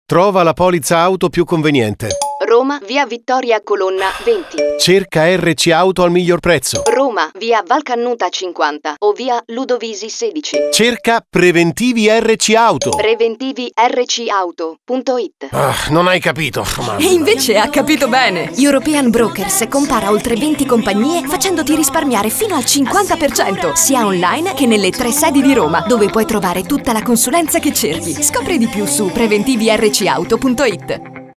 Trova la polizza auto più conveniente. Roma, via Vittoria Colonna 20. Cerca RC Auto al miglior prezzo. Roma, via Valcannuta 50 o via Ludovisi 16. Cerca Preventivi RC Auto. PreventiviRCauto.it. Non hai capito. E invece ha capito bene. European Brokers compara oltre 20 compagnie facendoti risparmiare fino al 50%, sia online che nelle 3 sedi di Roma, dove puoi trovare tutta la consulenza che cerchi. Scopri di più su PreventiviRCauto.it.